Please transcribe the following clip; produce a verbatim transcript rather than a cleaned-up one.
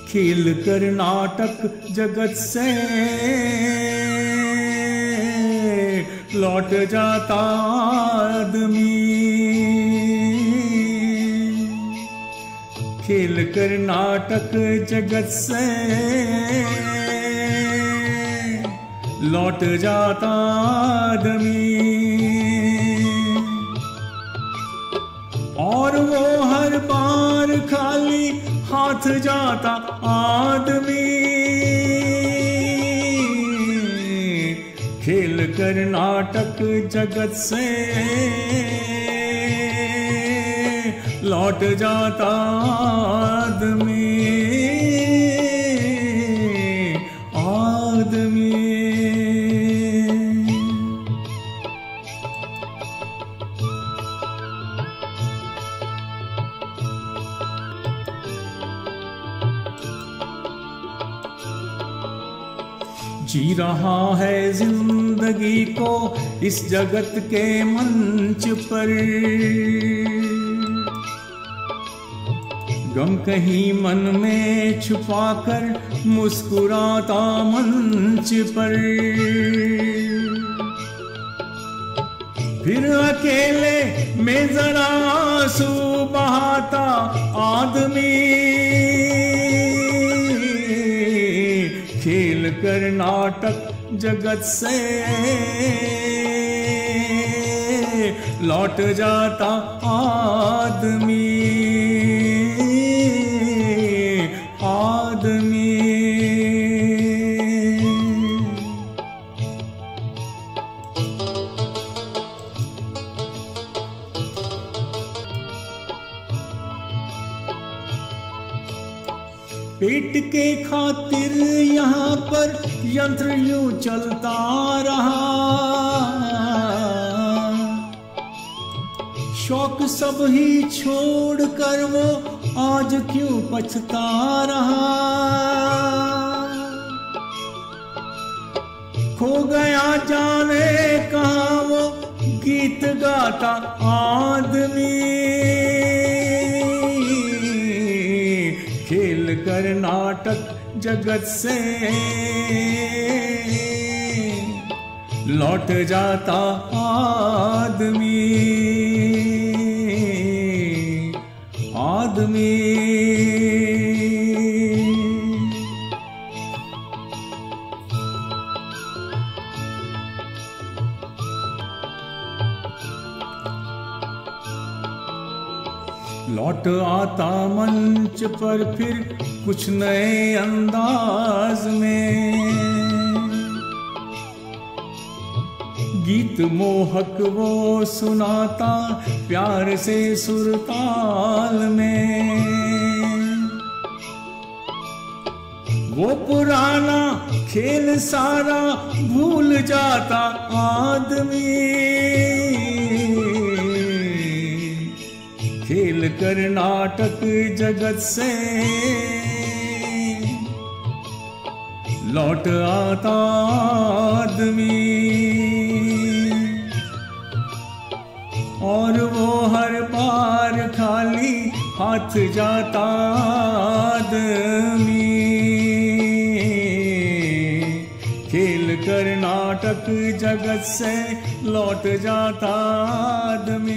खेल कर नाटक जगत से लौट जाता आदमी। खेल कर नाटक जगत से लौट जाता आदमी। और वो हर बार खाली हाथ जाता आदमी। खेल कर नाटक जगत से लौट जाता आदमी। आदमी जी रहा है जिंदगी को इस जगत के मंच पर। गम कहीं मन में छुपाकर मुस्कुराता मंच पर। फिर अकेले में जरा आंसू बहाता आदमी। खेल कर नाटक जगत से लौट जाता आदमी। आदमी पेट के खातिर यहाँ पर यंत्र यूं चलता रहा। शौक सब ही छोड़कर वो आज क्यों पछता रहा। खो गया जाने कहाँ वो गीत गाता आदमी। खेल कर नाटक जगत से लौट जाता आदमी। आदमी लौट आता मंच पर फिर कुछ नए अंदाज में। गीत मोहक वो सुनाता प्यार से सुरताल में। वो पुराना खेल सारा भूल जाता आदमी। खेल कर नाटक जगत से लौट आता आदमी। और वो हर बार खाली हाथ जाता आदमी। खेल कर नाटक जगत से लौट जाता आदमी।